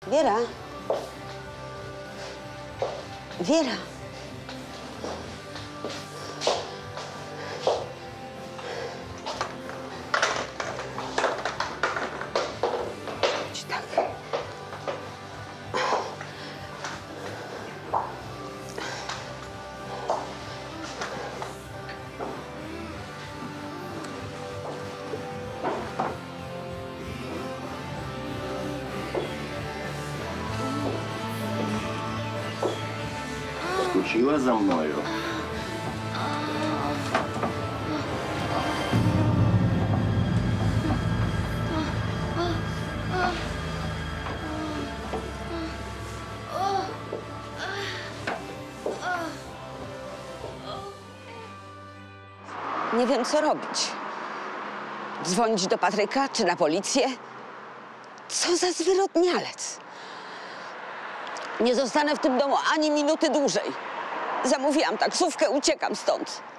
Wiera? Wiera? Chodź tak. Wróciła za mną. Nie wiem, co robić. Dzwonić do Patryka czy na policję? Co za zwyrodnialec. Nie zostanę w tym domu ani minuty dłużej. Zamówiłam taksówkę, uciekam stąd.